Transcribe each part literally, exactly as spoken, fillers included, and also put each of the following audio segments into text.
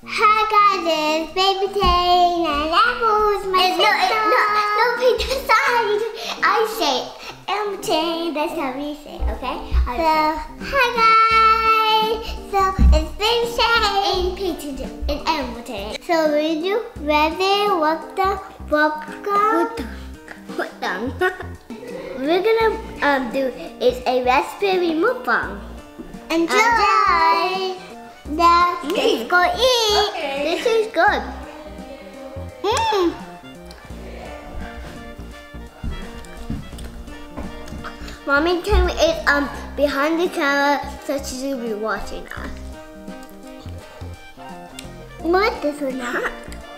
Hi guys, it's Baby Tane and Apple's my it's sister. No, no, no, Peter, that's not how you do it. I say Apple Tane, that's how we say it, okay? I so, say. Hi guys, so it's Baby Tane and Peter and Apple Tane. So we do rabbit, wapta, wapka, wapta. We're gonna um do is a raspberry mukbang. Enjoy. Enjoy. Now, Mm. let's go eat. Okay. This is good. Mm. Mommy Tim is um behind the camera, so she will be watching us. What this one not?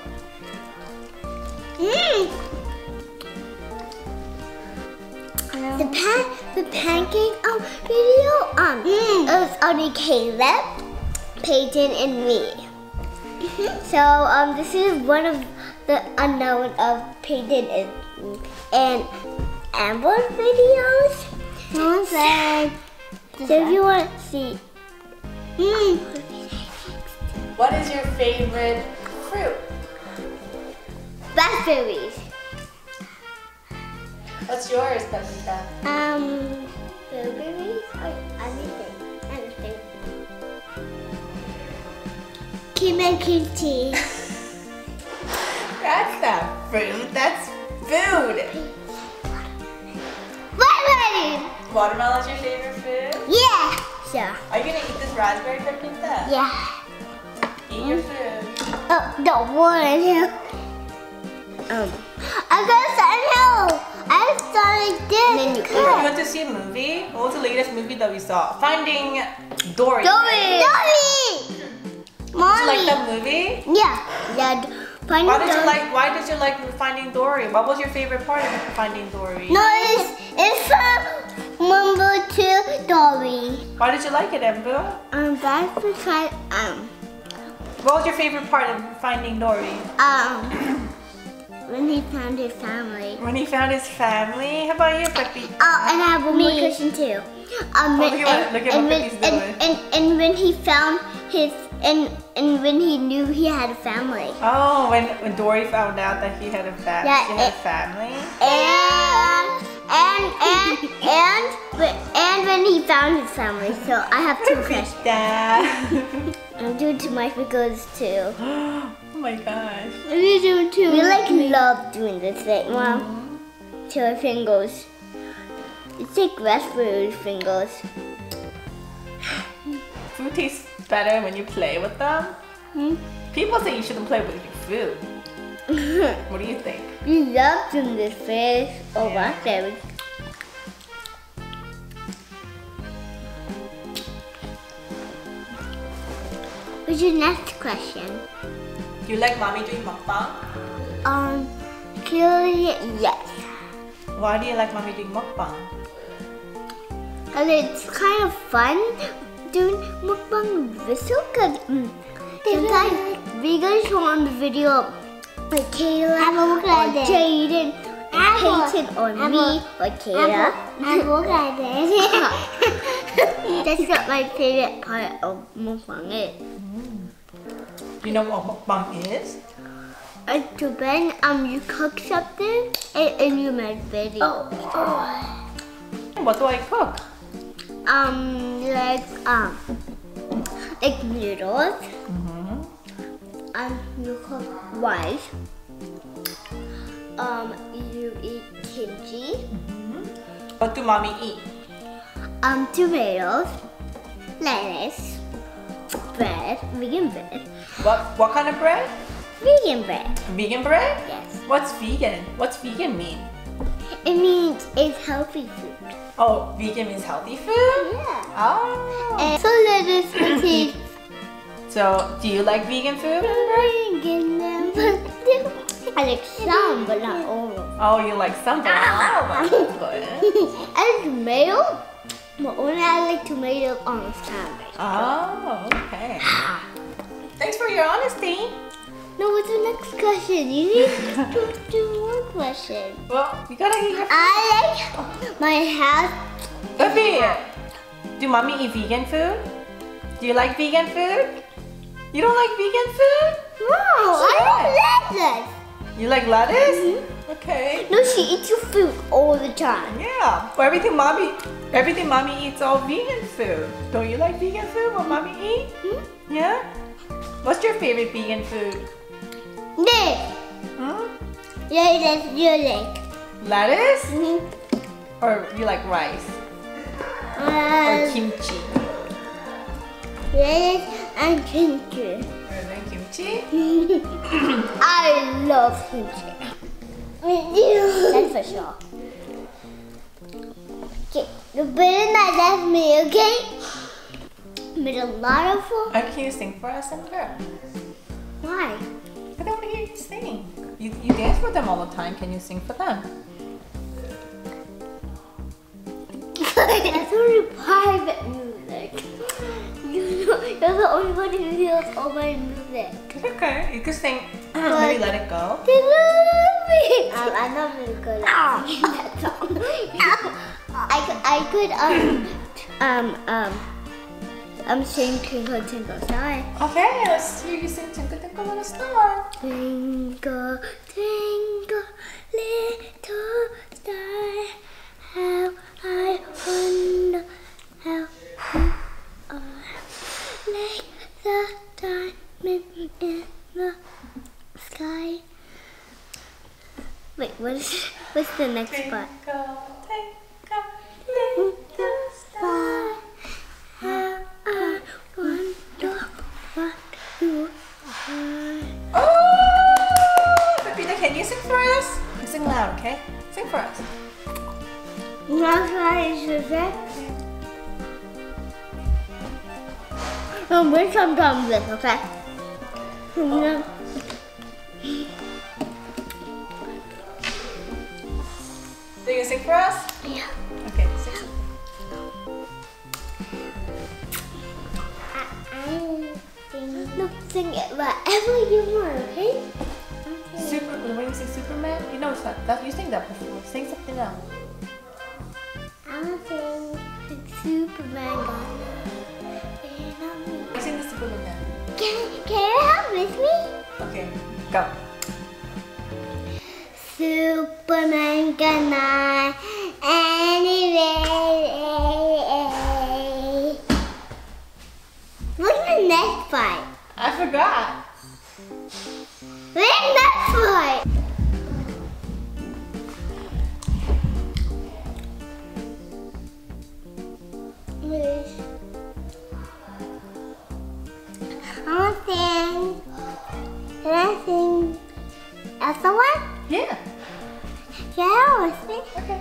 Mm. The pan, the pancake um video um mm. is only Caleb, Peyton, and me. So um this is one of the unknown of Peyton and and Amber's videos. No said. So if you want to see, mm. What is your favorite fruit? Raspberries. What's yours, Pepita? Um, blueberries or anything, anything. Kim and kimchi. That's not fruit. That's food. Watermelon. Watermelon's your favorite food? Yeah. Sure. Are you gonna eat this raspberry, Pepita? Yeah. Eat your food. Oh, don't want to. Um, I got something else. I started this. And then you You went to see a movie? What was the latest movie that we saw? Finding Dory. Dory. Dory. Did Mommy. you like that movie? Yeah. Yeah. Finding Why did you Dory. like? Why did you like Finding Dory? What was your favorite part of Finding Dory? No, it's it's from number two Dory. Why did you like it, Embu? Um, that's because um What was your favorite part of Finding Dory? um when he found his family. When he found his family. How about you, Peppy? Oh, and I have one more question too. Um, Oh, look at what- and, look at and what when, Peppy's and, doing. and, and when he found his and and when he knew he had a family. Oh, when when Dory found out that he had a fa- Yeah, she had it- a family. And and and and but- and when he found his family. So I have two questions. Dad. I'm doing to my fingers too. Oh my gosh. We do too. We like love doing this thing. Well, to our fingers. It's like raspberry fingers. Food tastes better when you play with them. Hmm? People say you shouldn't play with your food. What do you think? We love doing this fish or Yeah. raspberries. What's your next question? Do you like mommy doing mukbang? Um, clearly yes. Why do you like mommy doing mukbang? And it's kind of fun doing mukbang video because mm, sometimes we guys show on the video like Kayla or Jaden, Peyton or me or Kayla. That's not my favorite part of mukbang is. You know what mukbang is? And to Ben, um, you cook something and, and you make video. What do I cook? Um, like um, like noodles. Mm-hmm. Um, you cook rice. Um, you eat kimchi. Mm-hmm. What do mommy eat? Um, tomatoes, lettuce, bread, vegan bread, What what kind of bread? vegan bread. Vegan bread? Yes. What's vegan? What's vegan mean? It means it's healthy food. Oh, vegan means healthy food? Yeah. Oh. And so lettuce, potato. So, do you like vegan food? Vegan them. I like some, but not all. Oh, you like some, but not all of them. Good. And tomato, but only I like tomato on sandwich. Oh, okay. Thanks for your honesty. No, what's the next question? You need to do one question. Well, you gotta eat your I like my house. Peppy, do mommy eat vegan food? Do you like vegan food? You don't like vegan food? No, I don't like lettuce. You like lettuce? Mm-hmm. Okay. No, she eats your food all the time. Yeah. Well, everything mommy, everything mommy eats all vegan food. Don't you like vegan food? What mommy eat? Hmm? Yeah. What's your favorite vegan food? This. Hmm? Yeah, that's your leg. Lettuce? Mm-hmm. Or you like rice? Or Uh, kimchi? lettuce and kimchi. Or then kimchi? I love kimchi. Me too. That's for sure. Okay, you better not left me, okay? Made a lot of food. Uh, can you sing for us, Amber? Why? I don't want to hear you sing. You, you dance for them all the time. Can you sing for them? That's only private music. You know, you're the only one who hears all my music. Okay. You could sing Maybe Let It Go. They love me. Um, I'm not really good at singing that song. I could, I could, um, um, um, um, sing Twinkle Twinkle Star. Okay, let's hear you sing Twinkle Twinkle Little Star. Twinkle, twinkle, little star, how I wonder how you are like the diamond in the sky. Wait, what is, what's the next part? Twinkle, twinkle, little star. How I wonder what you are. Oh! Pepita, can you sing for us? Sing loud, okay? Sing for us. That's what I should say. Um, we're sometimes this, okay? Oh. So you gonna sing for us? Yeah. Okay, sing. No, sing it whatever you want, okay? Super, when you sing Superman, you know it's not, that, you sing that before. Sing something else. I'll sing Superman got You sing the Superman. Can, can you help with me? Okay, go. Superman gonna anyway. What's the next part? I forgot. What's the next part? I want to sing. Can I sing Elsa one? Yeah. Yeah, I want to sing. Okay.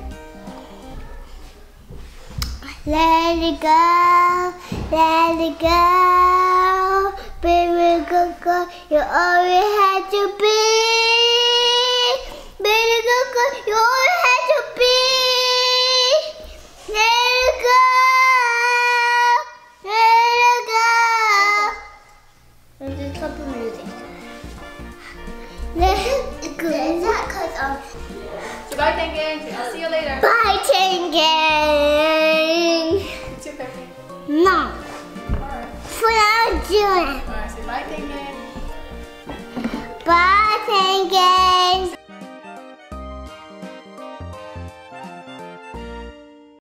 Let it go, let it go, baby, go, go, you always had to be. Baby, go, go, you always had to be. Let it go, let it go. And just stop the music. Let it go. Is that because of... So bye, Tengen. I'll see you later. Bye, Tengen. You too, Peppy. No. Alright. For now, do it. Alright, say bye, Tengen. Bye, Tengen.